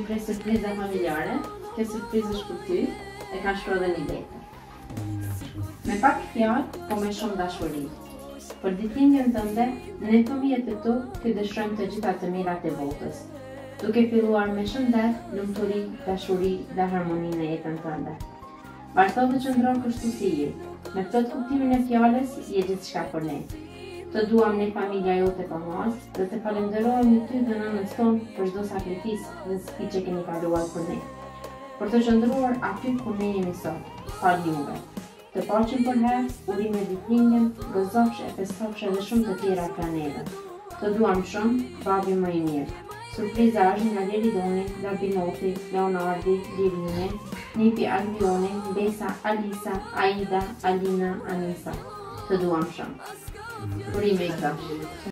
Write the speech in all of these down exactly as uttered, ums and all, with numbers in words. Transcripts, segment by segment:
prej surpriza familjare, kjo surprizë është për ty, e ka shkruar edhe një letër. Me pak fjalë, po me shumë dashuri. Për ditëlindjen tënde, ne fëmijët e tu ty dëshirojmë të gjitha të mirat e botës, duke filluar me shëndet, lumturi, dashuri dhe harmoni në jetën tënde. Vazhdo të qëndron kështu si je, me plot kuptimin e fjalës je gjithçka për ne. Të duam ne familja jote pa mas dhe të falenderojmë ty dhe nënës tonë për çdo sakrificë dhe sfidë që keni kaluar për ne. Për të qëndruar aty ku ne jemi sot, fal juve. Të paqen për herë, urime ditëlindjen, gëzofsh e festofsh edhe shumë të tjera planeve. Të duam shumë, babi më i mirë. Surpriza është nga Leridoni, Gabinoti, Leonardi, Lirine, Nipi Albioni, Besa, Alisa, Aida, Alina, Anisa. Të duam shumë. Urime i këto.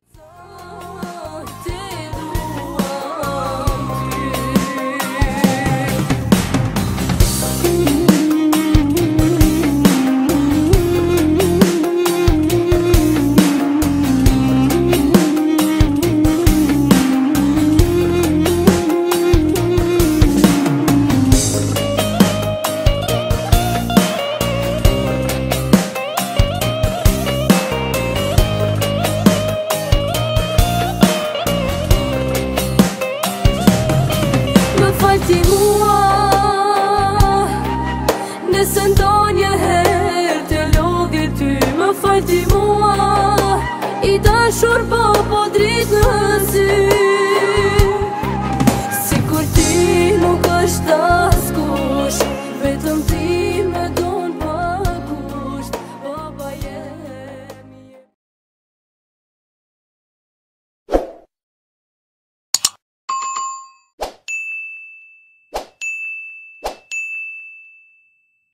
Ti mua, nëse ndonjë herë të lodhi ty, më fal ti mua, i dashur po po dritë në